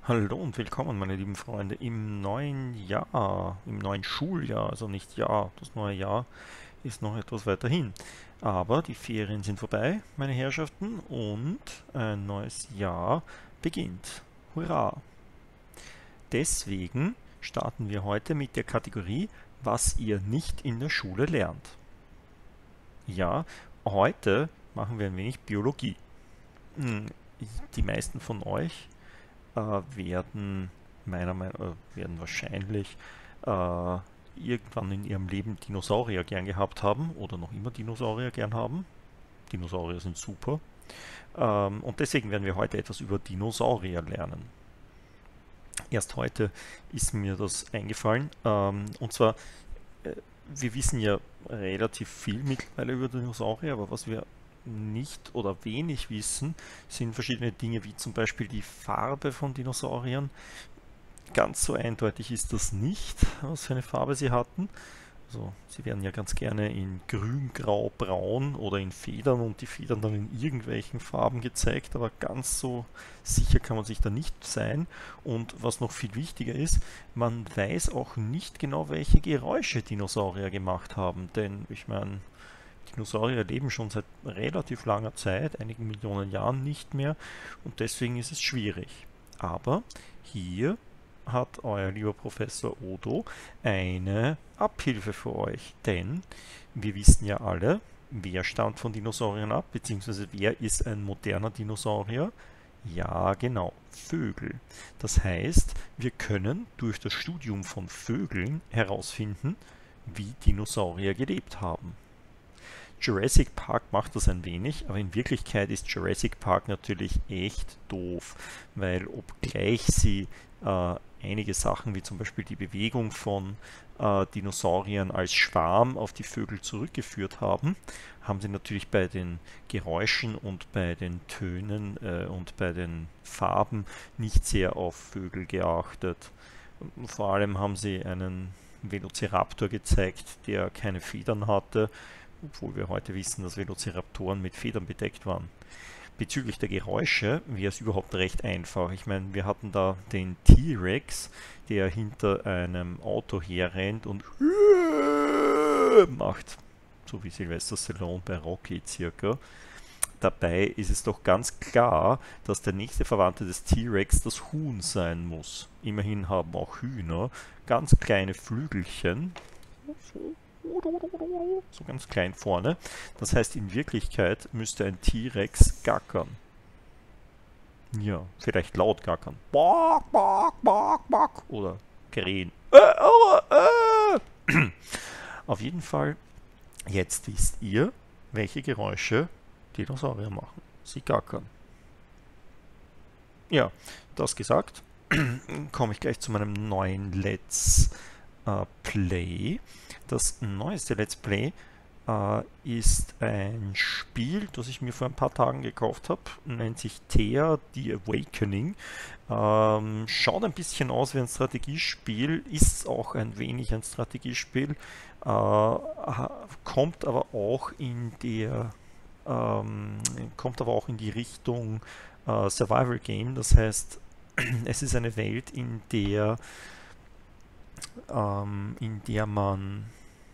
Hallo und willkommen, meine lieben Freunde, im neuen Jahr, im neuen Schuljahr, also nicht Jahr, das neue Jahr ist noch etwas weiter hin. Aber die Ferien sind vorbei, meine Herrschaften, und ein neues Jahr beginnt. Hurra! Deswegen starten wir heute mit der Kategorie, was ihr nicht in der Schule lernt. Ja, heute machen wir ein wenig Biologie. Hm, Die meisten von euch werden werden wahrscheinlich irgendwann in ihrem Leben Dinosaurier gern gehabt haben oder noch immer Dinosaurier gern haben. Dinosaurier sind super. Und deswegen werden wir heute etwas über Dinosaurier lernen. Erst heute ist mir das eingefallen. Und zwar, äh, wir wissen ja relativ viel mittlerweile über Dinosaurier, aber was wir nicht oder wenig wissen, sind verschiedene Dinge, wie zum Beispiel die Farbe von Dinosauriern. Ganz so eindeutig ist das nicht, was für eine Farbe sie hatten. Also, sie werden ja ganz gerne in grün, grau, braun oder in Federn und die Federn dann in irgendwelchen Farben gezeigt, aber ganz so sicher kann man sich da nicht sein. Und was noch viel wichtiger ist, man weiß auch nicht genau, welche Geräusche Dinosaurier gemacht haben, denn ich meine, Dinosaurier leben schon seit relativ langer Zeit, einigen Millionen Jahren nicht mehr, und deswegen ist es schwierig. Aber hier hat euer lieber Professor Odo eine Abhilfe für euch, denn wir wissen ja alle, wer stammt von Dinosauriern ab, beziehungsweise wer ist ein moderner Dinosaurier? Ja, genau, Vögel. Das heißt, wir können durch das Studium von Vögeln herausfinden, wie Dinosaurier gelebt haben. Jurassic Park macht das ein wenig, aber in Wirklichkeit ist Jurassic Park natürlich echt doof, weil obgleich sie einige Sachen wie zum Beispiel die Bewegung von Dinosauriern als Schwarm auf die Vögel zurückgeführt haben, haben sie natürlich bei den Geräuschen und bei den Tönen und bei den Farben nicht sehr auf Vögel geachtet. Vor allem haben sie einen Velociraptor gezeigt, der keine Federn hatte, obwohl wir heute wissen, dass Velociraptoren mit Federn bedeckt waren. Bezüglich der Geräusche wäre es überhaupt recht einfach. Ich meine, wir hatten da den T-Rex, der hinter einem Auto herrennt und macht, so wie Sylvester Stallone bei Rocky circa. Dabei ist es doch ganz klar, dass der nächste Verwandte des T-Rex das Huhn sein muss. Immerhin haben auch Hühner ganz kleine Flügelchen, so ganz klein vorne. Das heißt, in Wirklichkeit müsste ein T-Rex gackern. Ja, vielleicht laut gackern. Bok, bok, bok, bok. Oder krähen. Auf jeden Fall, jetzt wisst ihr, welche Geräusche Dinosaurier machen. Sie gackern. Ja, das gesagt, komme ich gleich zu meinem neuen Let's Play. Das neueste Let's Play ist ein Spiel, das ich mir vor ein paar Tagen gekauft habe. Nennt sich Thea The Awakening. Schaut ein bisschen aus wie ein Strategiespiel, ist auch ein wenig ein Strategiespiel, kommt aber auch in der kommt aber auch in die Richtung Survival Game. Das heißt, es ist eine Welt, in der man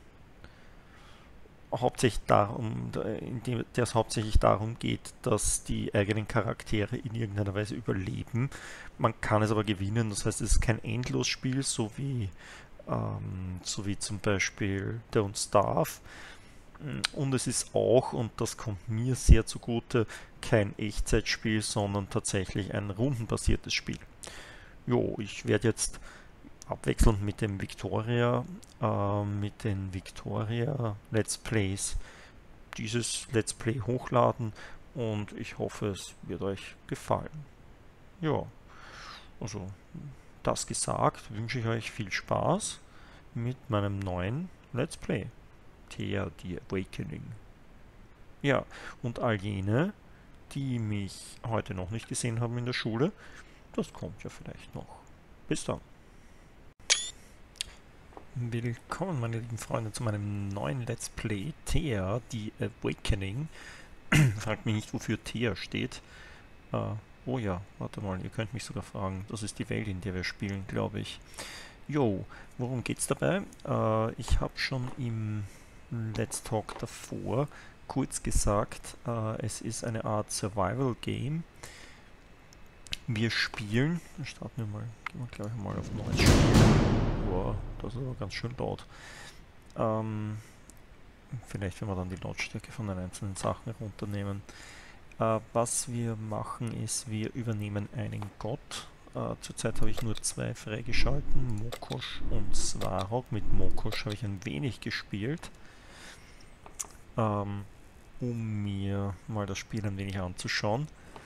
in der es hauptsächlich darum geht, dass die eigenen Charaktere in irgendeiner Weise überleben. Man kann es aber gewinnen, das heißt, es ist kein Endlosspiel, so wie zum Beispiel Don't Starve. Und es ist auch, und das kommt mir sehr zugute, kein Echtzeitspiel, sondern tatsächlich ein rundenbasiertes Spiel. Jo, ich werde jetzt abwechselnd mit den Victoria Let's Plays dieses Let's Play hochladen und ich hoffe, es wird euch gefallen. Ja, also das gesagt, wünsche ich euch viel Spaß mit meinem neuen Let's Play, Thea The Awakening. Ja, und all jene, die mich heute noch nicht gesehen haben in der Schule, das kommt ja vielleicht noch. Bis dann. Willkommen, meine lieben Freunde, zu meinem neuen Let's Play Thea The Awakening. Fragt mich nicht, wofür Thea steht. Oh ja, warte mal, ihr könnt mich sogar fragen. Das ist die Welt, in der wir spielen, glaube ich. Jo, worum geht's dabei? Ich habe schon im Let's Talk davor kurz gesagt, es ist eine Art Survival Game. Wir spielen, starten wir mal, gehen wir gleich mal auf neues Spiel. Wow, das ist aber ganz schön laut. Ähm, Vielleicht, wenn wir dann die Lautstärke von den einzelnen Sachen runternehmen. Was wir machen ist, wir übernehmen einen Gott. Zurzeit habe ich nur zwei freigeschalten, Mokosh und Svarog. Mit Mokosh habe ich ein wenig gespielt, um mir mal das Spiel ein wenig anzuschauen.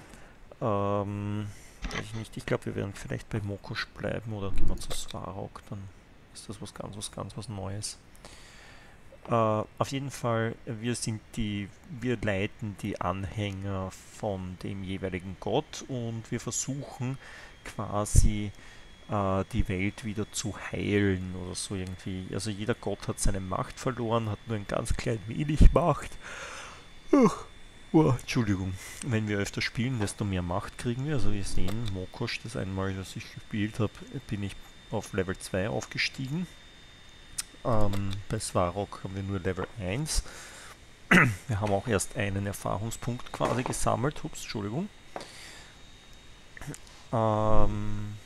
Weiß ich nicht, ich glaube, wir werden vielleicht bei Mokosh bleiben oder gehen wir zu Svarog, dann ist das was Neues. Auf jeden Fall, wir leiten die Anhänger von dem jeweiligen Gott und wir versuchen quasi die Welt wieder zu heilen oder so irgendwie. Also jeder Gott hat seine Macht verloren, hat nur ein ganz klein wenig Macht. Uch. Oh, Entschuldigung. Wenn wir öfter spielen, desto mehr Macht kriegen wir. Also wir sehen, Mokosh, das einmal, das ich gespielt habe, bin ich auf Level 2 aufgestiegen. Bei Svarog haben wir nur Level 1. Wir haben auch erst einen Erfahrungspunkt quasi gesammelt. Ups, Entschuldigung. Ähm,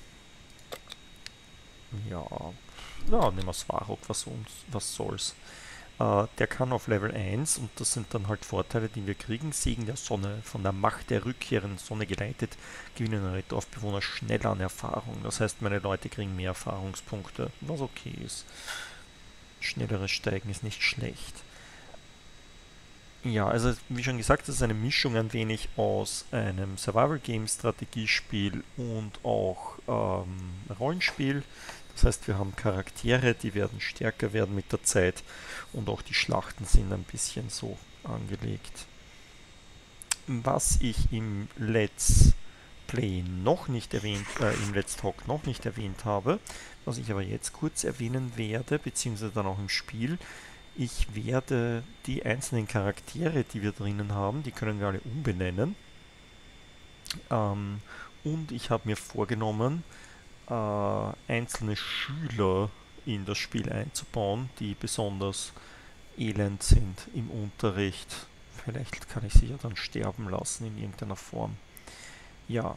ja, nehmen wir Svarog, was soll's. Der kann auf Level 1 und das sind dann halt Vorteile, die wir kriegen. Segen der Sonne, von der Macht der rückkehrenden Sonne geleitet, gewinnen eure Dorfbewohner schneller an Erfahrung. Das heißt, meine Leute kriegen mehr Erfahrungspunkte, was okay ist. Schnelleres Steigen ist nicht schlecht. Ja, also wie schon gesagt, das ist eine Mischung ein wenig aus einem Survival Game Strategiespiel und auch Rollenspiel. Das heißt, wir haben Charaktere, die werden stärker werden mit der Zeit und auch die Schlachten sind ein bisschen so angelegt. Was ich im Let's Play noch nicht erwähnt, im Let's Talk noch nicht erwähnt habe, was ich aber jetzt kurz erwähnen werde, beziehungsweise dann auch im Spiel, ich werde die einzelnen Charaktere, die wir drinnen haben, die können wir alle umbenennen. Und ich habe mir vorgenommen, einzelne Schüler in das Spiel einzubauen, die besonders elend sind im Unterricht. Vielleicht kann ich sie ja dann sterben lassen in irgendeiner Form. Ja,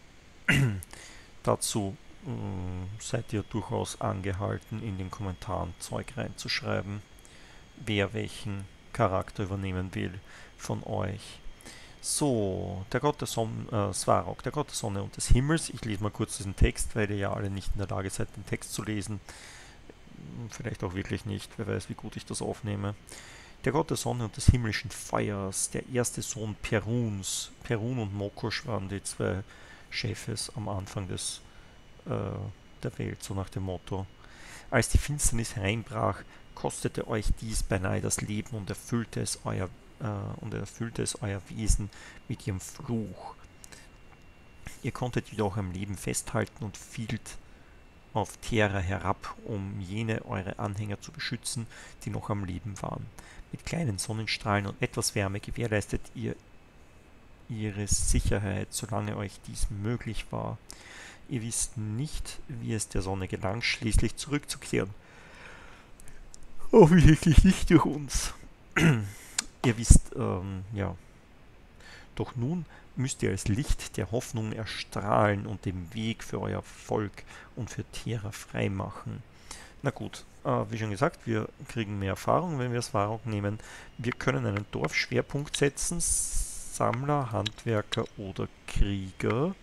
dazu seid ihr durchaus angehalten, in den Kommentaren Zeug reinzuschreiben, wer welchen Charakter übernehmen will von euch. So, der Gott der Sonne, Svarog, der Gott der Sonne und des Himmels. Ich lese mal kurz diesen Text, weil ihr ja alle nicht in der Lage seid, den Text zu lesen. Vielleicht auch wirklich nicht, wer weiß, wie gut ich das aufnehme. Der Gott der Sonne und des himmlischen Feuers, der erste Sohn Peruns. Perun und Mokosh waren die zwei Chefes am Anfang der Welt, so nach dem Motto. Als die Finsternis hereinbrach, kostete euch dies beinahe das Leben und erfüllte es euer Wesen mit ihrem Fluch. Ihr konntet jedoch am Leben festhalten und fielt auf Terra herab, um jene eure Anhänger zu beschützen, die noch am Leben waren. Mit kleinen Sonnenstrahlen und etwas Wärme gewährleistet ihr ihre Sicherheit, solange euch dies möglich war. Ihr wisst nicht, wie es der Sonne gelang, schließlich zurückzukehren. Offensichtlich nicht durch uns. Ihr wisst, ja. Doch nun müsst ihr als Licht der Hoffnung erstrahlen und den Weg für euer Volk und für Terra freimachen. Na gut, wie schon gesagt, wir kriegen mehr Erfahrung, wenn wir Svarog nehmen. Wir können einen Dorfschwerpunkt setzen, Sammler, Handwerker oder Krieger.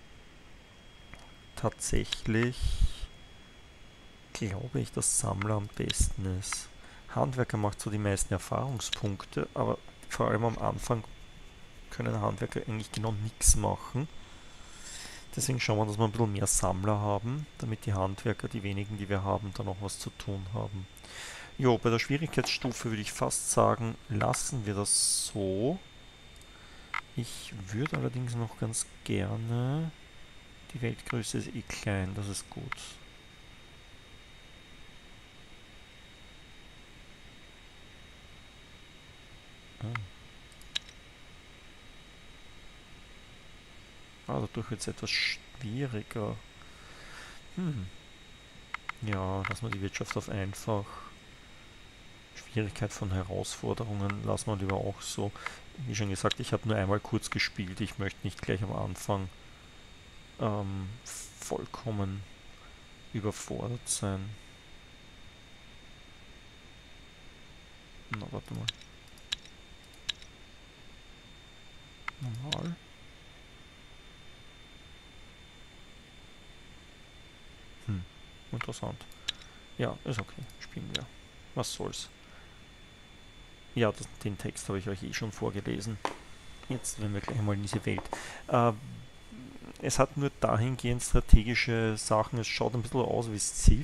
Tatsächlich glaube ich, dass Sammler am besten ist. Handwerker macht so die meisten Erfahrungspunkte, aber vor allem am Anfang können Handwerker eigentlich genau nichts machen. Deswegen schauen wir, dass wir ein bisschen mehr Sammler haben, damit die Handwerker, die wenigen, die wir haben, dann auch was zu tun haben. Jo, bei der Schwierigkeitsstufe würde ich fast sagen, lassen wir das so. Ich würde allerdings noch ganz gerne... Die Weltgröße ist eh klein, das ist gut. Ah. dadurch wird es etwas schwieriger. Ja, lassen wir die Wirtschaft auf einfach. Schwierigkeit von Herausforderungen lassen wir lieber auch so. Wie schon gesagt, ich habe nur einmal kurz gespielt. Ich möchte nicht gleich am Anfang vollkommen überfordert sein. Na, warte mal. Normal. Interessant. Ja, ist okay. Spielen wir. Was soll's. Ja, den Text habe ich euch eh schon vorgelesen. Jetzt werden wir gleich mal in diese Welt. Es hat nur dahingehend strategische Sachen. Es schaut ein bisschen aus wie Civ.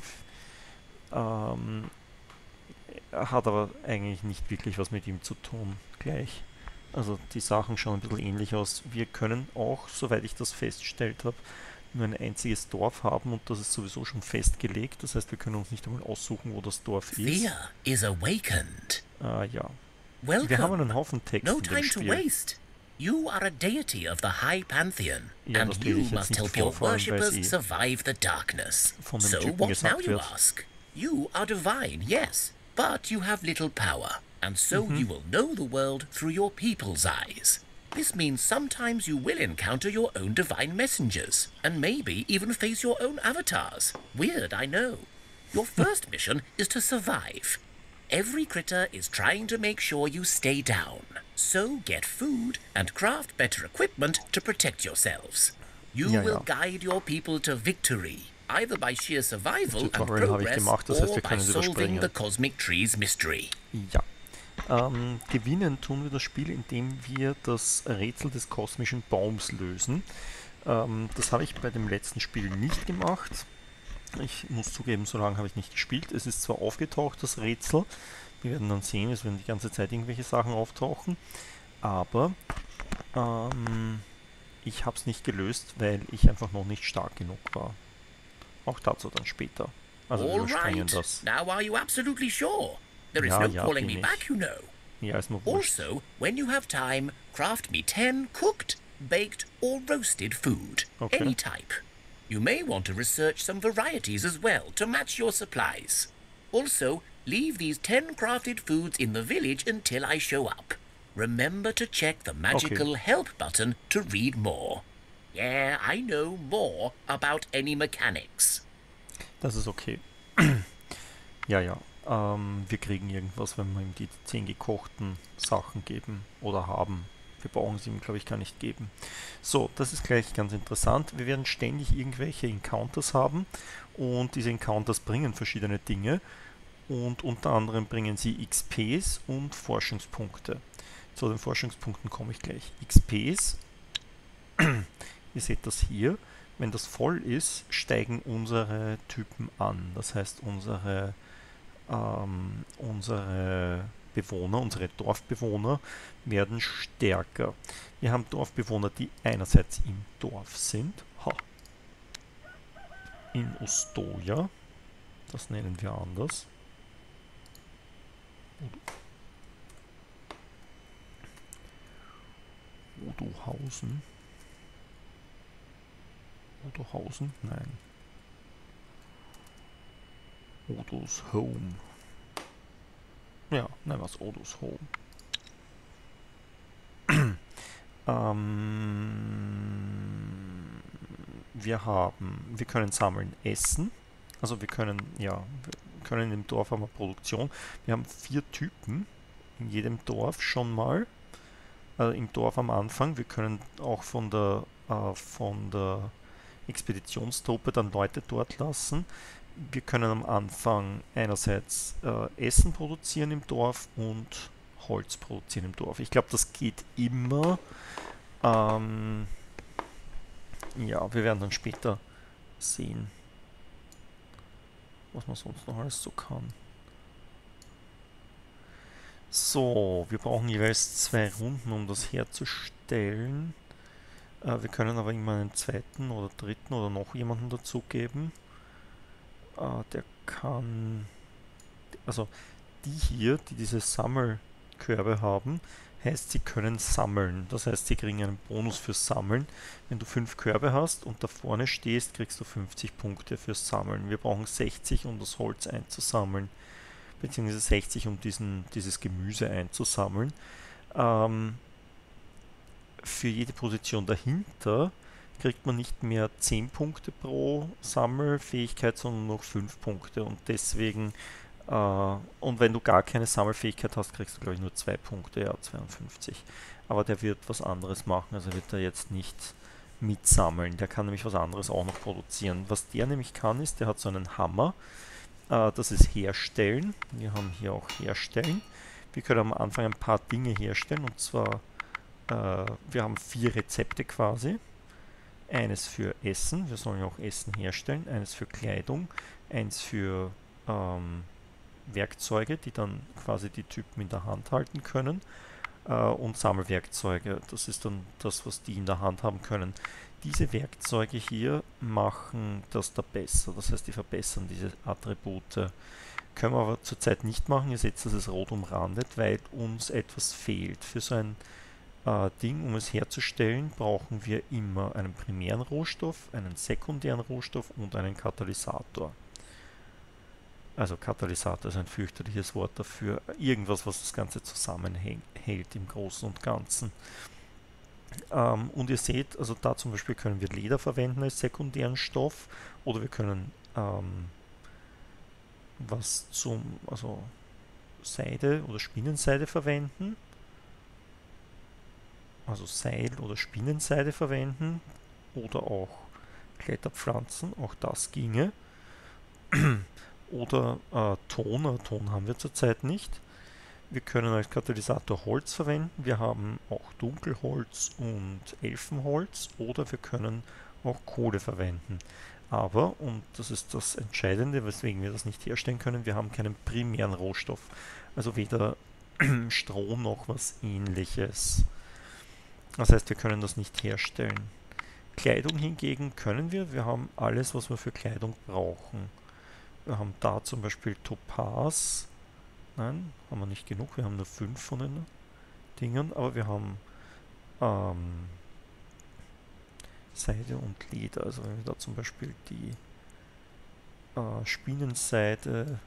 Hat aber eigentlich nicht wirklich was mit ihm zu tun. Gleich. Also die Sachen schauen ein bisschen ähnlich aus. Wir können auch, soweit ich das festgestellt habe, nur ein einziges Dorf haben und das ist sowieso schon festgelegt. Das heißt, wir können uns nicht einmal aussuchen, wo das Dorf ist. Fear is awakened. Ja. Welcome. Wir haben einen Haufen Text No in dem time to Spiel. waste. You are a deity of the High Pantheon, Ja, and das lese you ich jetzt must nicht help vor, your vor allem, weil es worshippers survive the darkness. von dem So Typen what now, gesagt you wird. ask? You are divine, yes, but you have little power, and so you will know the world through your people's eyes. This means sometimes you will encounter your own divine messengers, and maybe even face your own avatars. Weird, I know. Your first mission is to survive. Every critter is trying to make sure you stay down. So get food and craft better equipment to protect yourselves. You Ja, will ja. guide your people to victory, either by sheer survival and Tutorial habe ich progress, gemacht, das heißt, or wir by können es solving überspringen. the Cosmic Tree's mystery. Ja. Gewinnen tun wir das Spiel, indem wir das Rätsel des kosmischen Baums lösen. Das habe ich bei dem letzten Spiel nicht gemacht. Ich muss zugeben, so lange habe ich nicht gespielt. Es ist zwar aufgetaucht, das Rätsel. Wir werden dann sehen, es werden die ganze Zeit irgendwelche Sachen auftauchen. Aber ich habe es nicht gelöst, weil ich einfach noch nicht stark genug war. Auch dazu dann später. Also wir All überspringen right. das. Now are you absolutely sure? There is Ja, no ja, calling bin me ich. back, you know. Ja, ist nur wurscht. Also, when you have time, craft me 10 cooked, baked, or roasted food. Okay. Any type. You may want to research some varieties as well to match your supplies. Also, leave these 10 crafted foods in the village until I show up. Remember to check the magical help button to read more. Yeah, I know more about any mechanics. Das ist okay. Ja, ja. Wir kriegen irgendwas, wenn wir ihm die 10 gekochten Sachen geben oder haben. Wir brauchen sie ihm, glaube ich, gar nicht geben. So, das ist gleich ganz interessant. Wir werden ständig irgendwelche Encounters haben und diese Encounters bringen verschiedene Dinge und unter anderem bringen sie XPs und Forschungspunkte. Zu den Forschungspunkten komme ich gleich. XPs, ihr seht das hier, wenn das voll ist, steigen unsere Typen an. Das heißt, unsere Bewohner, unsere Dorfbewohner werden stärker. Wir haben Dorfbewohner, die einerseits im Dorf sind, in Ostoja, das nennen wir anders. Odohausen. Odohausen? Nein. Odos Home. Ja, nein, was Odos Home. Wir können sammeln Essen. Also wir können im Dorf haben wir Produktion. Wir haben 4 Typen in jedem Dorf schon mal. Im Dorf am Anfang. Wir können auch von der Expeditionstruppe dann Leute dort lassen. Wir können am Anfang einerseits Essen produzieren im Dorf und Holz produzieren im Dorf. Ich glaube, das geht immer. Ja, wir werden dann später sehen, was man sonst noch alles so kann. So, wir brauchen jeweils 2 Runden, um das herzustellen. Wir können aber immer einen zweiten oder dritten oder noch jemanden dazugeben. Der kann, also die hier, die diese Sammelkörbe haben, heißt, sie können sammeln. Das heißt, sie kriegen einen Bonus fürs Sammeln. Wenn du 5 Körbe hast und da vorne stehst, kriegst du 50 Punkte fürs Sammeln. Wir brauchen 60, um das Holz einzusammeln, beziehungsweise 60, um dieses Gemüse einzusammeln. Für jede Position dahinter kriegt man nicht mehr 10 Punkte pro Sammelfähigkeit, sondern noch 5 Punkte. Und deswegen, und wenn du gar keine Sammelfähigkeit hast, kriegst du, glaube ich, nur 2 Punkte, ja, 52. Aber der wird was anderes machen, also wird er jetzt nicht mitsammeln. Der kann nämlich was anderes auch noch produzieren. Was der nämlich kann, ist, der hat so einen Hammer. Das ist Herstellen. Wir haben hier auch Herstellen. Wir können am Anfang ein paar Dinge herstellen, und zwar, wir haben 4 Rezepte quasi. Eines für Essen, wir sollen ja auch Essen herstellen, eines für Kleidung, eins für Werkzeuge, die dann quasi die Typen in der Hand halten können, und Sammelwerkzeuge, das ist dann das, was die in der Hand haben können. Diese Werkzeuge hier machen das da besser, das heißt, die verbessern diese Attribute. Können wir aber zurzeit nicht machen, ihr seht, das ist rot umrandet, weil uns etwas fehlt. Für so ein Ding, um es herzustellen, brauchen wir immer einen primären Rohstoff, einen sekundären Rohstoff und einen Katalysator. Also Katalysator ist ein fürchterliches Wort dafür. Irgendwas, was das Ganze zusammenhält im Großen und Ganzen. Und ihr seht, also da zum Beispiel können wir Leder verwenden als sekundären Stoff, oder wir können also Seide oder Spinnenseide verwenden. Also Seil oder Spinnenseide verwenden, oder auch Kletterpflanzen, auch das ginge. Oder Ton haben wir zurzeit nicht. Wir können als Katalysator Holz verwenden, wir haben auch Dunkelholz und Elfenholz, oder wir können auch Kohle verwenden. Aber, und das ist das Entscheidende, weswegen wir das nicht herstellen können, wir haben keinen primären Rohstoff. Also weder Stroh noch was Ähnliches. Das heißt, wir können das nicht herstellen. Kleidung hingegen können wir. Wir haben alles, was wir für Kleidung brauchen. Wir haben da zum Beispiel Topaz. Nein, haben wir nicht genug. Wir haben nur 5 von den Dingen. Aber wir haben Seide und Leder. Also wenn wir da zum Beispiel die Spinnenseide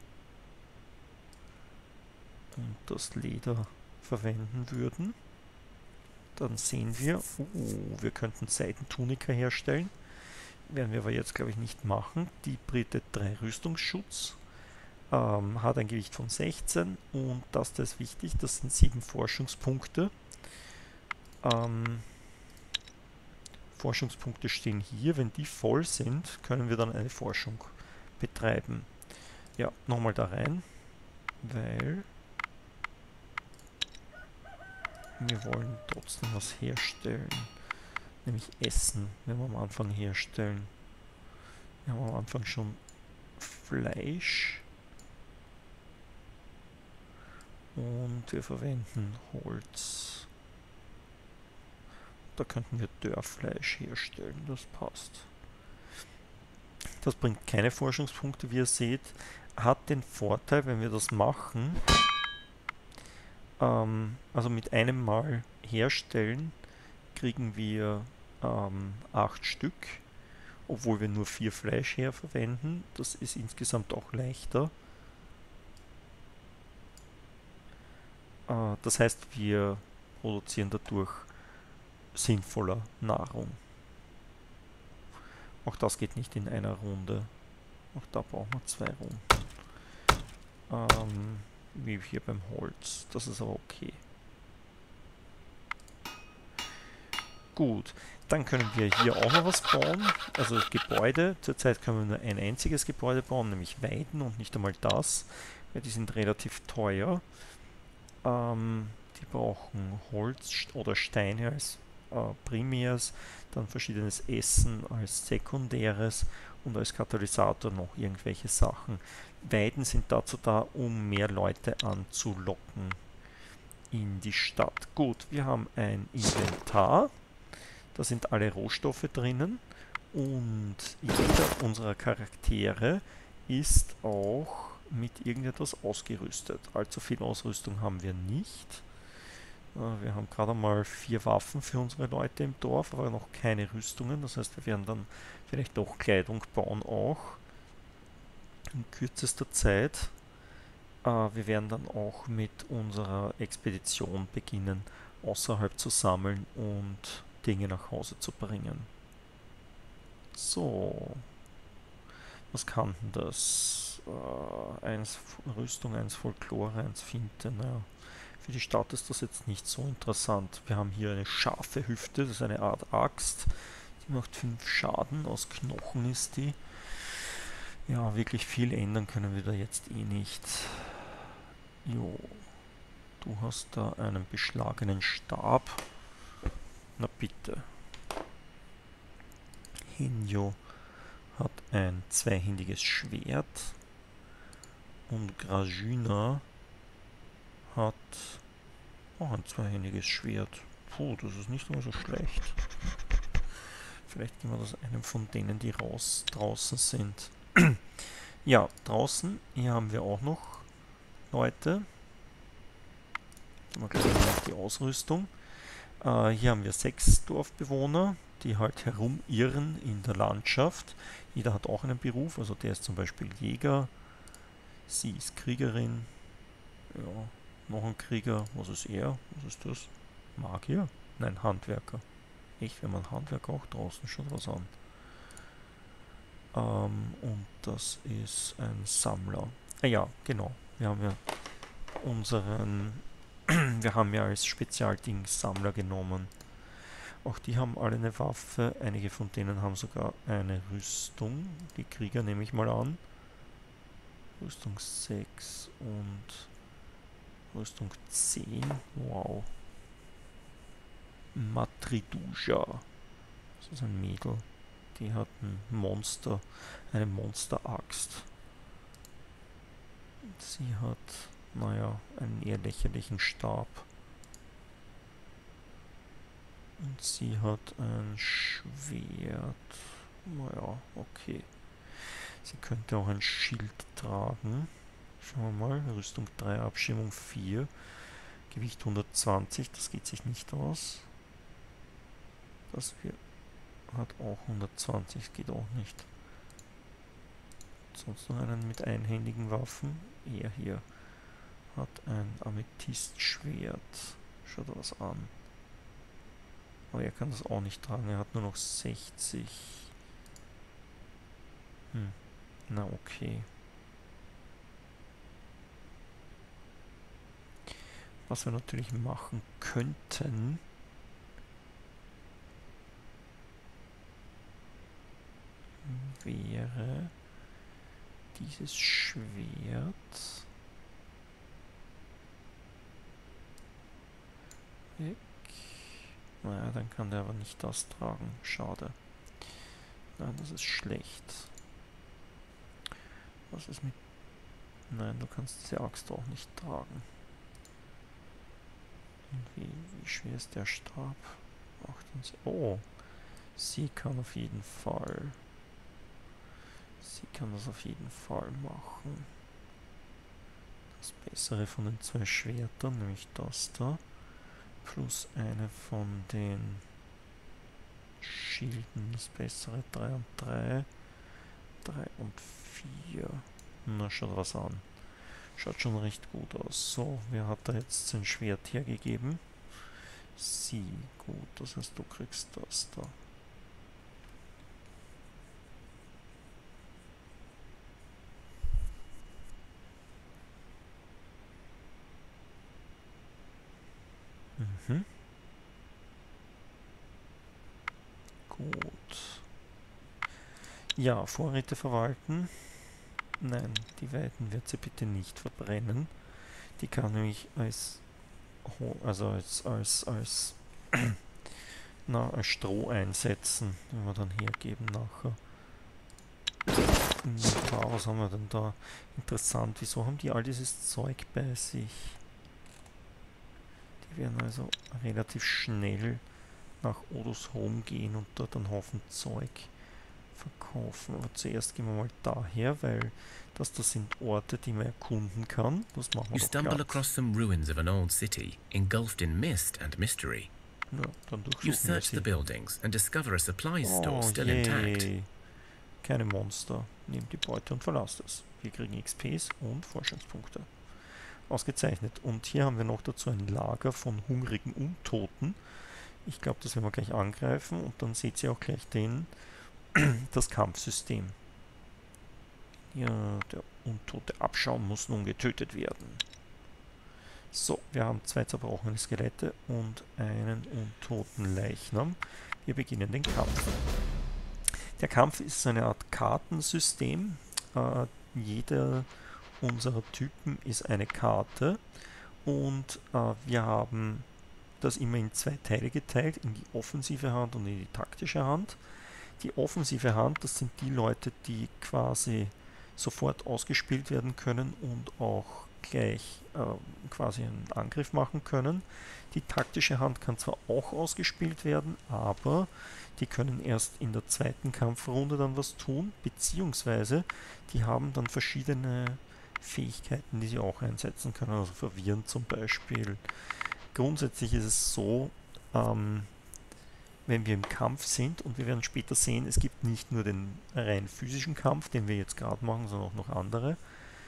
und das Leder verwenden würden, dann sehen wir, wir könnten Seidentunika herstellen. Werden wir aber jetzt, glaube ich, nicht machen. Die bietet 3 Rüstungsschutz, hat ein Gewicht von 16, und das ist wichtig, das sind 7 Forschungspunkte. Forschungspunkte stehen hier, wenn die voll sind, können wir dann eine Forschung betreiben. Ja, nochmal da rein, weil wir wollen trotzdem was herstellen, nämlich Essen, wenn wir am Anfang herstellen. Wir haben am Anfang schon Fleisch und wir verwenden Holz. Da könnten wir Dörrfleisch herstellen, das passt. Das bringt keine Forschungspunkte, wie ihr seht, hat den Vorteil, wenn wir das machen, also mit einem Mal herstellen, kriegen wir 8 Stück, obwohl wir nur 4 Fleisch verwenden. Das ist insgesamt auch leichter. Das heißt, wir produzieren dadurch sinnvoller Nahrung. Auch das geht nicht in einer Runde. Auch da brauchen wir 2 Runden. Wie hier beim Holz. Das ist aber okay. Gut, dann können wir hier auch noch was bauen. Also Gebäude. Zurzeit können wir nur ein einziges Gebäude bauen, nämlich Weiden, und nicht einmal das, weil die sind relativ teuer. Die brauchen Holz oder Steine als primäres, dann verschiedenes Essen als sekundäres und als Katalysator noch irgendwelche Sachen. Weiden sind dazu da, um mehr Leute anzulocken in die Stadt. Gut, wir haben ein Inventar, da sind alle Rohstoffe drinnen, und jeder unserer Charaktere ist auch mit irgendetwas ausgerüstet. Allzu viel Ausrüstung haben wir nicht. Wir haben gerade mal 4 Waffen für unsere Leute im Dorf, aber noch keine Rüstungen. Das heißt, wir werden dann vielleicht doch Kleidung bauen auch in kürzester Zeit. Wir werden dann auch mit unserer Expedition beginnen, außerhalb zu sammeln und Dinge nach Hause zu bringen. So, was kann denn das? Eins Rüstung, eins Folklore, eins Finte. Naja, für die Stadt ist das jetzt nicht so interessant. Wir haben hier eine scharfe Hüfte, das ist eine Art Axt. Die macht 5 Schaden, aus Knochen ist die. Ja, wirklich viel ändern können wir da jetzt eh nicht. Jo, du hast da einen beschlagenen Stab. Na bitte. Henjo hat ein zweihändiges Schwert. Und Grażyna hat auch ein zweihändiges Schwert. Puh, das ist nicht immer so schlecht. Vielleicht geben wir das einem von denen, die draußen sind. Ja, draußen, hier haben wir auch noch Leute. Gehen wir gleich mal auf die Ausrüstung. Hier haben wir 6 Dorfbewohner, die halt herumirren in der Landschaft. Jeder hat auch einen Beruf, also der ist zum Beispiel Jäger, sie ist Kriegerin, ja, noch ein Krieger, was ist er? Was ist das? Magier? Nein, Handwerker. Echt, wenn man Handwerk auch draußen schaut was an. Und das ist ein Sammler. Ja, genau. Wir haben ja unseren wir haben ja als Spezialding Sammler genommen. Auch die haben alle eine Waffe. Einige von denen haben sogar eine Rüstung. Die Krieger nehme ich mal an. Rüstung 6 und Rüstung 10. Wow. Matriduja. Das ist ein Mädel. Die hat ein Monster, eine Monsteraxt. Sie hat, naja, einen eher lächerlichen Stab. Und sie hat ein Schwert. Naja, okay. Sie könnte auch ein Schild tragen. Schauen wir mal. Rüstung 3, Abschirmung 4. Gewicht 120, das geht sich nicht aus. Das hier hat auch 120, geht auch nicht. Sonst noch einen mit einhändigen Waffen. Er hier hat ein Amethystschwert. Schaut was an. Aber er kann das auch nicht tragen, er hat nur noch 60. Na okay. Was wir natürlich machen könnten, wäre dieses Schwert weg. Naja, dann kann der aber nicht das tragen. Schade. Nein, das ist schlecht. Was ist mit... Nein, du kannst diese Axt auch nicht tragen. Und wie schwer ist der Stab? 78. Oh, sie kann auf jeden Fall. Sie kann das auf jeden Fall machen. Das Bessere von den 2 Schwertern, nämlich das da. Plus eine von den Schilden, das Bessere. 3 und 3. 3 und 4. Na, schaut was an. Schaut schon recht gut aus. So, wer hat da jetzt sein Schwert hergegeben? Sie. Gut, das heißt, du kriegst das da. Gut. Ja, Vorräte verwalten. Nein, die Weiden wird sie bitte nicht verbrennen. Die kann nämlich als als Stroh einsetzen, wenn wir dann hergeben nachher. Inventar, was haben wir denn da? Interessant, wieso haben die all dieses Zeug bei sich? Die werden also relativ schnell nach Odos Home gehen und dort einen Haufen Zeug verkaufen. laufen. Aber zuerst gehen wir mal daher, weil das sind Orte, die man erkunden kann. Das machen wir You doch stumble glatt. across some ruins of an old city, engulfed in mist and mystery. Ja, dann You durchsuchen wir search the sie. buildings and discover a supplies store Oh still intact. je, keine Monster. Nehmt die Beute und verlasst es. Wir kriegen XPs und Forschungspunkte. Ausgezeichnet. Und hier haben wir noch dazu ein Lager von hungrigen Untoten. Ich glaube, das werden wir gleich angreifen und dann seht ihr auch gleich das Kampfsystem. Ja, der untote Abschaum muss nun getötet werden. So, wir haben 2 zerbrochene Skelette und einen untoten Leichnam. Wir beginnen den Kampf. Der Kampf ist so eine Art Kartensystem. Jeder unserer Typen ist eine Karte und wir haben das immer in 2 Teile geteilt, in die offensive Hand und in die taktische Hand. Die offensive Hand, das sind die Leute, die quasi sofort ausgespielt werden können und auch gleich quasi einen Angriff machen können. Die taktische Hand kann zwar auch ausgespielt werden, aber die können erst in der zweiten Kampfrunde dann was tun, beziehungsweise die haben dann verschiedene Fähigkeiten, die sie auch einsetzen können, also verwirren zum Beispiel. Grundsätzlich ist es so, wenn wir im Kampf sind, und wir werden später sehen, es gibt nicht nur den rein physischen Kampf, den wir jetzt gerade machen, sondern auch noch andere,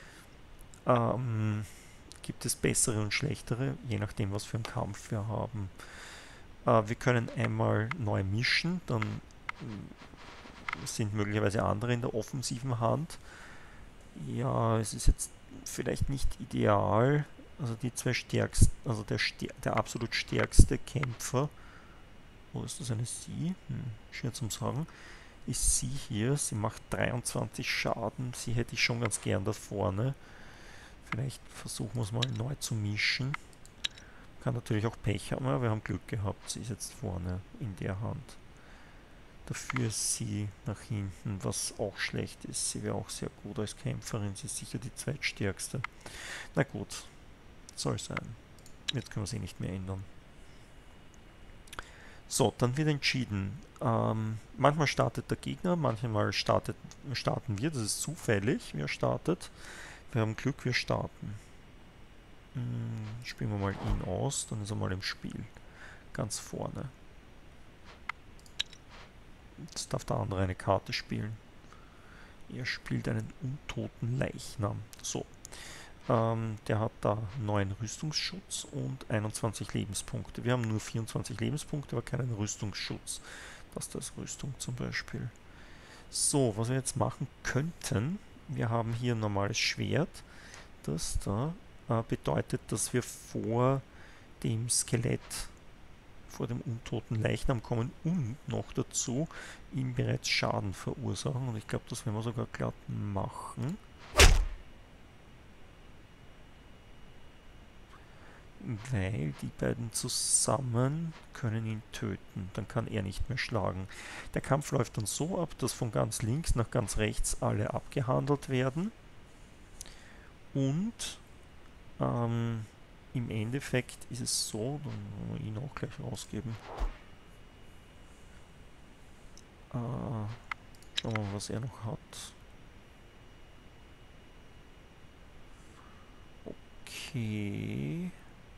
gibt es bessere und schlechtere, je nachdem, was für einen Kampf wir haben. Wir können einmal neu mischen, dann sind möglicherweise andere in der offensiven Hand. Ja, es ist jetzt vielleicht nicht ideal. Also die 2 stärksten, also der absolut stärkste Kämpfer, wo ist das, eine Sie? Schwer zum sagen, ist sie hier. Sie macht 23 Schaden. Sie hätte ich schon ganz gern da vorne. Vielleicht versuchen wir es mal neu zu mischen. Kann natürlich auch Pech haben, aber wir haben Glück gehabt. Sie ist jetzt vorne in der Hand. Dafür ist sie nach hinten, was auch schlecht ist. Sie wäre auch sehr gut als Kämpferin. Sie ist sicher die zweitstärkste. Na gut, soll sein. Jetzt können wir sie nicht mehr ändern. So, dann wird entschieden. Manchmal startet der Gegner, manchmal starten wir. Das ist zufällig, wer startet. Wir haben Glück, wir starten. Spielen wir mal ihn aus, dann ist er mal im Spiel. Ganz vorne. Jetzt darf der andere eine Karte spielen. Er spielt einen untoten Leichnam. So. Der hat da 9 Rüstungsschutz und 21 Lebenspunkte. Wir haben nur 24 Lebenspunkte, aber keinen Rüstungsschutz. Das ist Rüstung zum Beispiel. So, was wir jetzt machen könnten, wir haben hier ein normales Schwert. Das da bedeutet, dass wir vor dem Skelett, vor dem untoten Leichnam kommen und noch dazu ihm bereits Schaden verursachen. Und ich glaube, das werden wir sogar glatt machen. Weil die beiden zusammen können ihn töten. Dann kann er nicht mehr schlagen. Der Kampf läuft dann so ab, dass von ganz links nach ganz rechts alle abgehandelt werden. Und im Endeffekt ist es so, dann wollen wir ihn auch gleich rausgeben. Schauen wir mal, was er noch hat. Okay.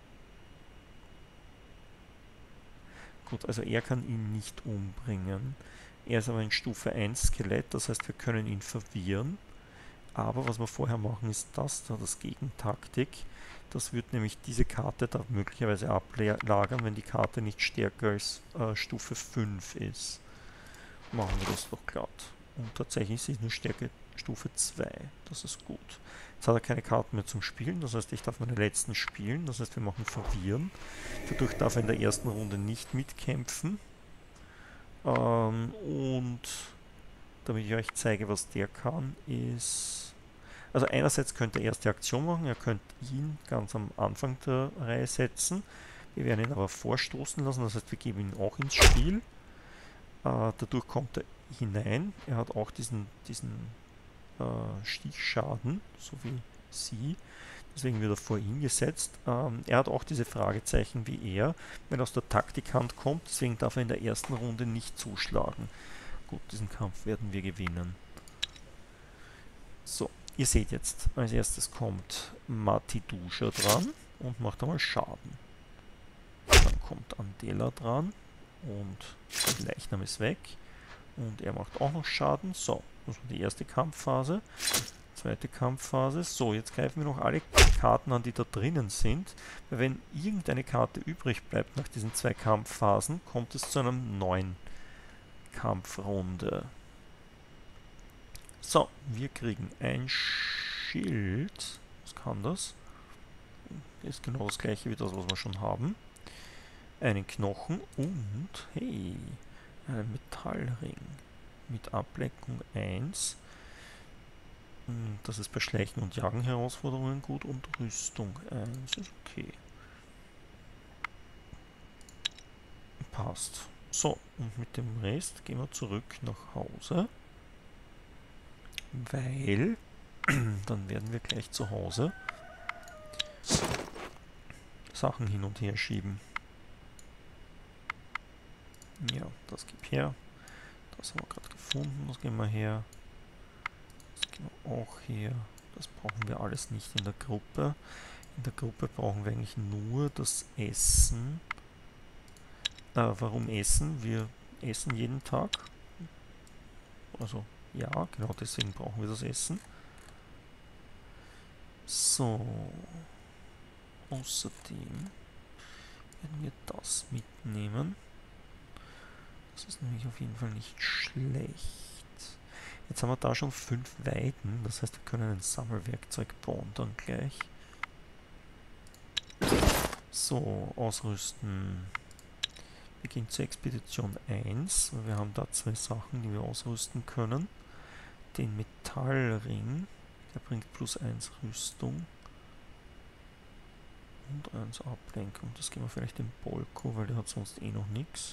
Gut, also er kann ihn nicht umbringen. Er ist aber ein Stufe 1 Skelett, das heißt, wir können ihn verwirren. Aber was wir vorher machen, ist das da, das Gegentaktik. Das wird nämlich diese Karte da möglicherweise ablagern, wenn die Karte nicht stärker als Stufe 5 ist. Machen wir das doch glatt. Und tatsächlich ist es nur Stärke Stufe 2. Das ist gut. Jetzt hat er keine Karten mehr zum Spielen, das heißt, ich darf meine letzten spielen. Das heißt, wir machen Verwirren. Dadurch darf er in der ersten Runde nicht mitkämpfen. Und damit ich euch zeige, was der kann, ist... Also einerseits könnte er erste Aktion machen, er könnte ihn ganz am Anfang der Reihe setzen. Wir werden ihn aber vorstoßen lassen, das heißt, wir geben ihn auch ins Spiel. Dadurch kommt er hinein. Er hat auch diesen Stichschaden, so wie sie. Deswegen wird er vor ihn gesetzt. Er hat auch diese Fragezeichen wie er, wenn er aus der Taktikhand kommt. Deswegen darf er in der ersten Runde nicht zuschlagen. gut, diesen Kampf werden wir gewinnen. So, ihr seht jetzt, als erstes kommt Matidusha dran und macht einmal Schaden. Dann kommt Andela dran und der Leichnam ist weg. Und er macht auch noch Schaden. So, das war die erste Kampfphase. Zweite Kampfphase. So, jetzt greifen wir noch alle Karten an, die da drinnen sind. Weil wenn irgendeine Karte übrig bleibt nach diesen 2 Kampfphasen, kommt es zu einer neuen Kampfrunde. So, wir kriegen ein Schild. Was kann das? Ist genau das gleiche wie das, was wir schon haben. Einen Knochen und, hey, einen Metallring mit Ablenkung 1. Das ist bei Schleichen und Jagen Herausforderungen gut und Rüstung 1 ist okay. Passt. So, und mit dem Rest gehen wir zurück nach Hause, weil dann werden wir gleich zu Hause Sachen hin und her schieben. Ja, das gib her. Das haben wir gerade gefunden, das gehen wir her. Das gehen wir auch her. Das brauchen wir alles nicht in der Gruppe. In der Gruppe brauchen wir eigentlich nur das Essen. Warum Essen? Wir essen jeden Tag. Also ja, genau deswegen brauchen wir das Essen. So. Außerdem werden wir das mitnehmen. Das ist nämlich auf jeden Fall nicht schlecht. Jetzt haben wir da schon 5 Weiden, das heißt, wir können ein Sammelwerkzeug bauen dann gleich. So, ausrüsten. Wir gehen zur Expedition 1, weil wir haben da 2 Sachen, die wir ausrüsten können. Den Metallring, der bringt +1 Rüstung und 1 Ablenkung. Das geben wir vielleicht dem Bolko, weil der hat sonst eh noch nichts.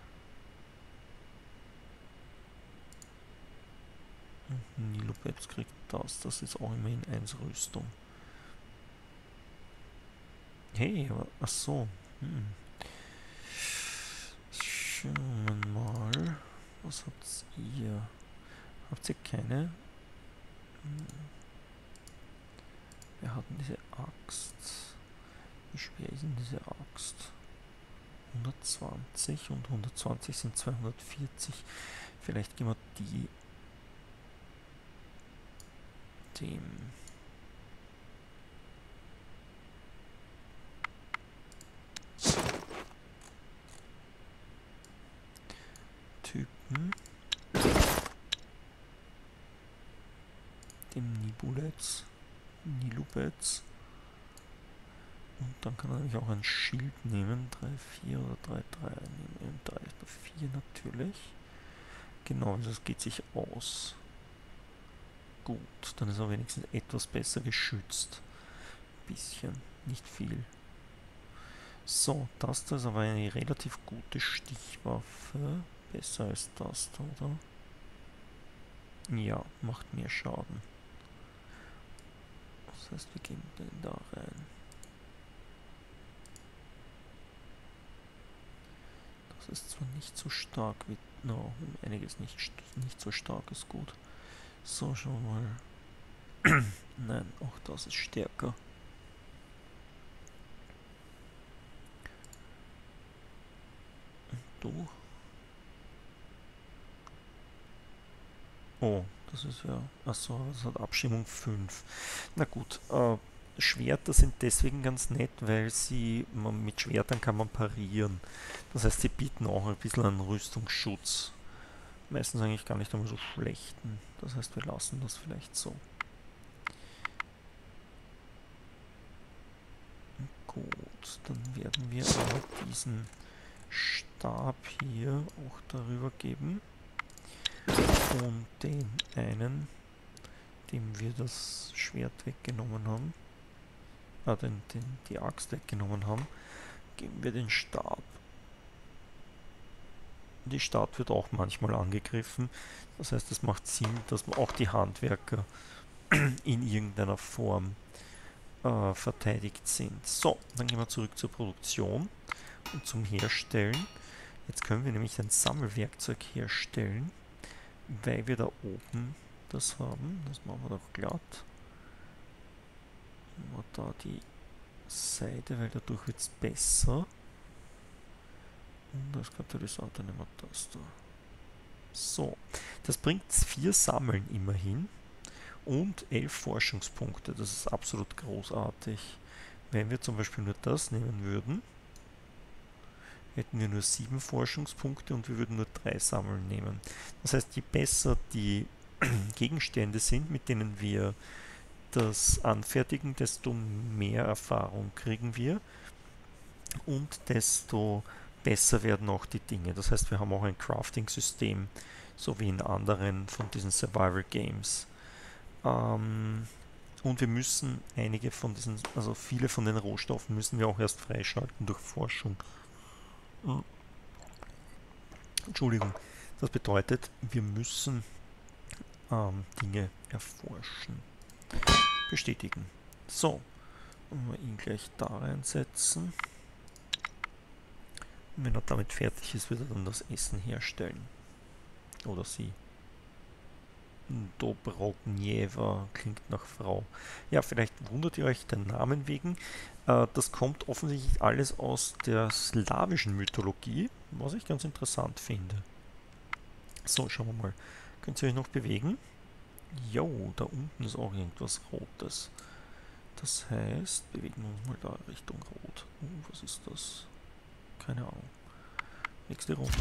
Nilopets kriegt das ist auch immerhin 1 Rüstung. Hey, aber, achso. Schauen wir mal. Was habt ihr? Habt ihr keine? Wir hatten diese Axt. Wie schwer ist denn diese Axt? 120 und 120 sind 240. Vielleicht gehen wir die dem Typen, dem Nilupets. Und dann kann er nämlich auch ein Schild nehmen. 3, 4 oder 3, 3 nehmen. 3 ist bei 4 natürlich. Genau, das geht sich aus. Gut, dann ist er wenigstens etwas besser geschützt. Bisschen, nicht viel. So, das da ist aber eine relativ gute Stichwaffe. Besser als das da, oder? Ja, macht mehr Schaden. Das heißt, wir geben den da rein. Das ist zwar nicht so stark wie... No, einiges nicht so stark ist gut. So, schauen wir mal. Nein, auch das ist stärker. Und du? Oh, das ist ja... Achso, das hat Abschirmung 5. Na gut, Schwerter sind deswegen ganz nett, weil mit Schwertern kann man parieren. Das heißt, sie bieten auch ein bisschen einen Rüstungsschutz. Meistens eigentlich gar nicht einmal so schlechten. Das heißt, wir lassen das vielleicht so. Gut, dann werden wir aber diesen Stab hier auch darüber geben. Und den einen, dem wir das Schwert weggenommen haben, die Axt weggenommen haben, geben wir den Stab. Die Stadt wird auch manchmal angegriffen. Das heißt, es macht Sinn, dass man auch die Handwerker in irgendeiner Form verteidigt sind. So, dann gehen wir zurück zur Produktion und zum Herstellen. Jetzt können wir nämlich ein Sammelwerkzeug herstellen. weil wir da oben das haben. Das machen wir doch glatt. Machen wir da die Seite, weil dadurch wird es besser. Und als Katalysator nehmen wir das da. So, das bringt 4 Sammeln immerhin und 11 Forschungspunkte. Das ist absolut großartig. Wenn wir zum Beispiel nur das nehmen würden, hätten wir nur 7 Forschungspunkte und wir würden nur 3 Sammeln nehmen. Das heißt, je besser die Gegenstände sind, mit denen wir das anfertigen, desto mehr Erfahrung kriegen wir und desto besser werden auch die Dinge. Das heißt, wir haben auch ein Crafting-System, so wie in anderen von diesen Survival Games. Und wir müssen einige von diesen, also viele von den Rohstoffen müssen wir auch erst freischalten durch Forschung. Entschuldigung, das bedeutet, wir müssen Dinge erforschen. Bestätigen. So, und wir ihn gleich da reinsetzen. Und wenn er damit fertig ist, wird er dann das Essen herstellen. Oder sie. Dobrognieva klingt nach Frau. Ja, vielleicht wundert ihr euch den Namen wegen. Das kommt offensichtlich alles aus der slawischen Mythologie, was ich ganz interessant finde. So, schauen wir mal. Könnt ihr euch noch bewegen? Jo, da unten ist auch irgendwas Rotes. Das heißt, bewegen wir uns mal da Richtung Rot. Was ist das? Keine Ahnung. Nächste Runde.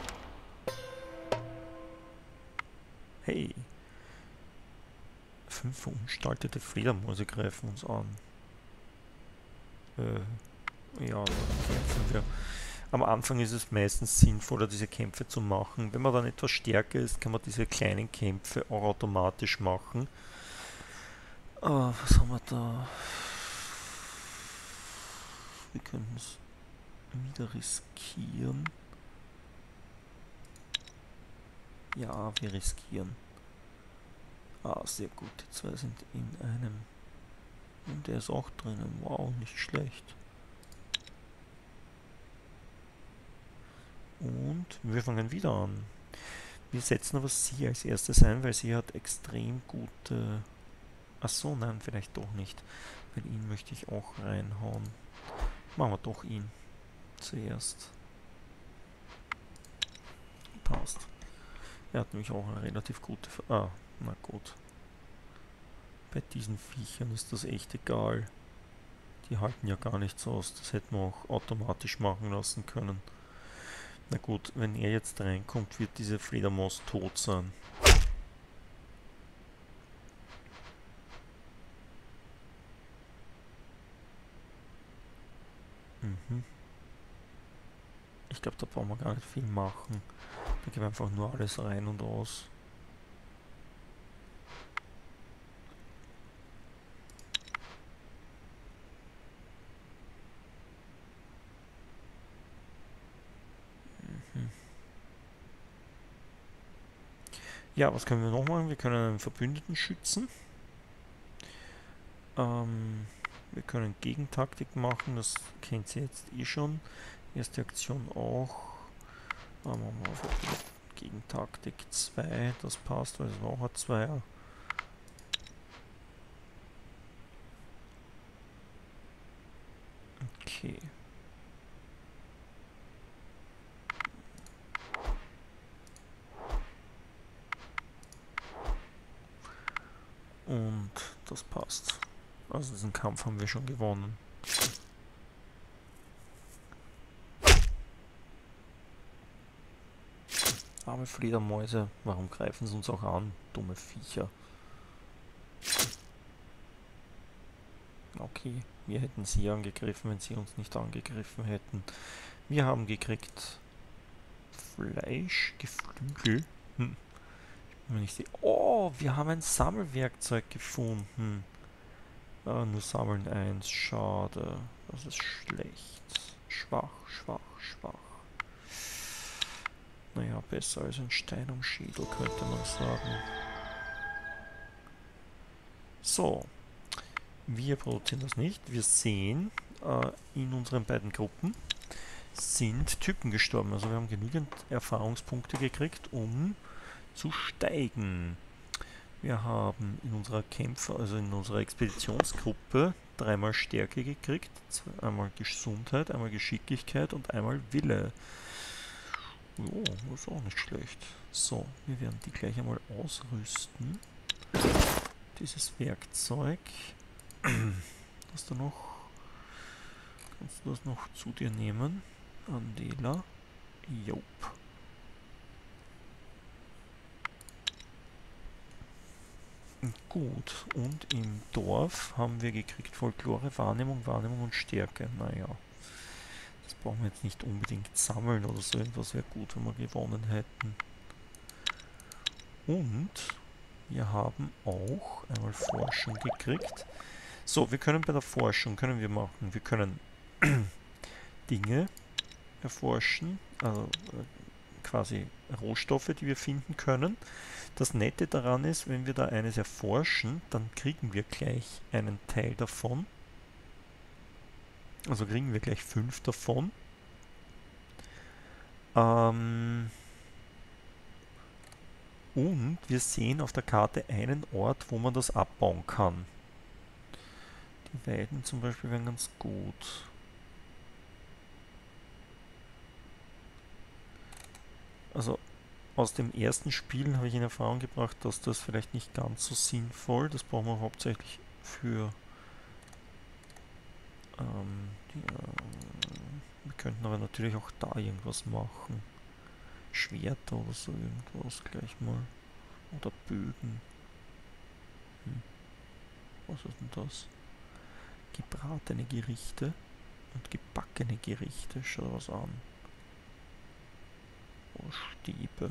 Hey! 5 verunstaltete Fledermäuse greifen uns an. Ja, dann kämpfen wir. Am Anfang ist es meistens sinnvoller, diese Kämpfe zu machen. Wenn man dann etwas stärker ist, kann man diese kleinen Kämpfe auch automatisch machen. Was haben wir da? Wir können es wieder riskieren. Ja, wir riskieren. Sehr gut. Die 2 sind in einem. Und der ist auch drinnen. Wow, nicht schlecht. Und wir fangen wieder an. Wir setzen aber sie als erstes ein, weil sie hat extrem gute... Achso, nein, vielleicht doch nicht. Weil ihn möchte ich auch reinhauen. Machen wir doch ihn zuerst. Passt. Er hat nämlich auch eine relativ gute... na gut. Bei diesen Viechern ist das echt egal. Die halten ja gar nichts aus. Das hätten wir auch automatisch machen lassen können. Na gut, wenn er jetzt reinkommt, wird diese Fledermaus tot sein. Ich glaube, da brauchen wir gar nicht viel machen. Da gehen wir einfach nur alles rein und aus. Ja, was können wir noch machen? Wir können einen Verbündeten schützen. Wir können Gegentaktik machen, das kennt ihr jetzt eh schon. Erste Aktion auch. Machen wir mal Gegentaktik 2, das passt, weil es war auch ein 2er. Okay. Und das passt. Also diesen Kampf haben wir schon gewonnen. Arme Fledermäuse, warum greifen sie uns auch an? Dumme Viecher. Okay, wir hätten sie angegriffen, wenn sie uns nicht angegriffen hätten. Wir haben gekriegt Fleisch, Geflügel. Wenn ich sehe. Oh, wir haben ein Sammelwerkzeug gefunden. Nur sammeln 1, schade. Das ist schlecht. Schwach, schwach, schwach. Naja, besser als ein Stein am Schädel, könnte man sagen. So. Wir produzieren das nicht. Wir sehen, in unseren beiden Gruppen sind Typen gestorben. Also wir haben genügend Erfahrungspunkte gekriegt, um zu steigen. Wir haben in unserer also in unserer Expeditionsgruppe 3-mal Stärke gekriegt, einmal Gesundheit, einmal Geschicklichkeit und einmal Wille. Jo, das ist auch nicht schlecht. So, wir werden die gleich einmal ausrüsten. Dieses Werkzeug. Hast du noch? Kannst du das noch zu dir nehmen? Andela. Jop. Gut, und im Dorf haben wir gekriegt Folklore, Wahrnehmung und Stärke. Naja, das brauchen wir jetzt nicht unbedingt sammeln oder so irgendwas, wäre gut, wenn wir gewonnen hätten. Und wir haben auch einmal Forschung gekriegt. So, wir können bei der Forschung, wir können Dinge erforschen, also quasi Rohstoffe, die wir finden können. Das Nette daran ist, wenn wir da eines erforschen, dann kriegen wir gleich einen Teil davon. Also kriegen wir gleich 5 davon. Und wir sehen auf der Karte einen Ort, wo man das abbauen kann. Die Weiden zum Beispiel wären ganz gut. Also aus dem ersten Spiel habe ich in Erfahrung gebracht, dass das vielleicht nicht ganz so sinnvoll. Das brauchen wir hauptsächlich für wir könnten aber natürlich auch da irgendwas machen. Schwerter oder so irgendwas gleich mal. Oder Bögen. Was ist denn das? Gebratene Gerichte und gebackene Gerichte. Schau was an. Oh, Stäbe.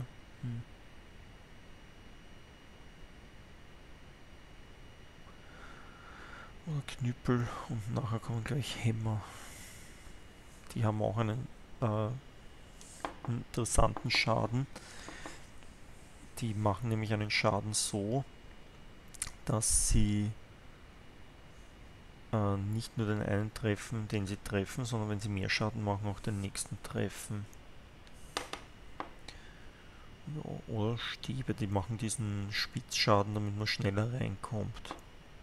Oder Knüppel und nachher kommen gleich Hämmer. Die haben auch einen interessanten Schaden. Die machen nämlich einen Schaden so, dass sie nicht nur den einen treffen, den sie treffen, sondern wenn sie mehr Schaden machen, auch den nächsten treffen. Ja, oder Stäbe, die machen diesen Spitzschaden, damit man schneller reinkommt.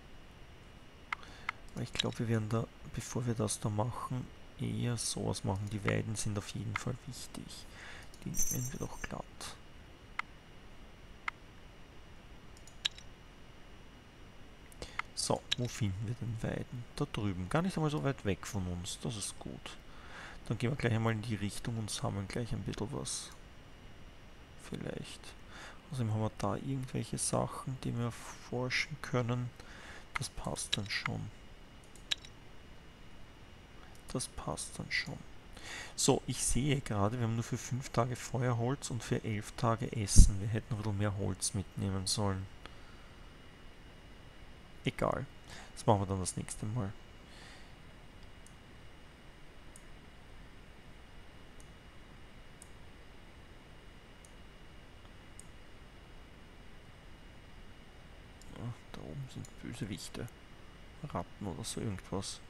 Aber ich glaube, wir werden da, bevor wir das da machen, eher sowas machen. Die Weiden sind auf jeden Fall wichtig. Die nehmen wir doch glatt. So, wo finden wir den Weiden? Da drüben, gar nicht einmal so weit weg von uns. Das ist gut. Dann gehen wir gleich einmal in die Richtung und sammeln gleich ein bisschen was. Vielleicht. Außerdem haben wir da irgendwelche Sachen, die wir forschen können. Das passt dann schon. Das passt dann schon. So, ich sehe gerade, wir haben nur für 5 Tage Feuerholz und für 11 Tage Essen. Wir hätten ein bisschen mehr Holz mitnehmen sollen. Egal. Das machen wir dann das nächste Mal. Ja, da oben sind Bösewichte. Ratten oder so irgendwas.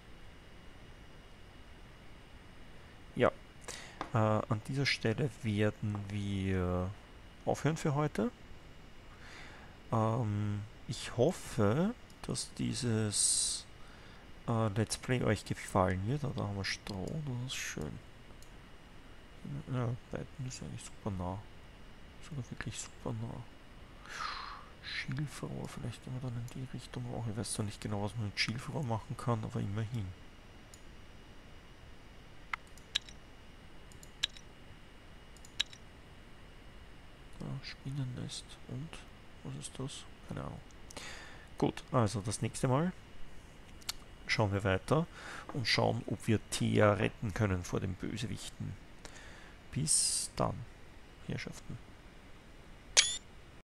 Ja, an dieser Stelle werden wir aufhören für heute. Ich hoffe, dass dieses Let's Play euch gefallen wird. Da haben wir Stroh, das ist schön. Ja, Beiten ist eigentlich super nah. Sogar wirklich super nah. Schilfrohr, vielleicht gehen wir dann in die Richtung auch. Ich weiß zwar nicht genau, was man mit Schilfrohr machen kann, aber immerhin. Spinnennest und was ist das? Keine Ahnung. Gut, also das nächste Mal schauen wir weiter und schauen, ob wir Thea retten können vor den Bösewichten. Bis dann, Herrschaften.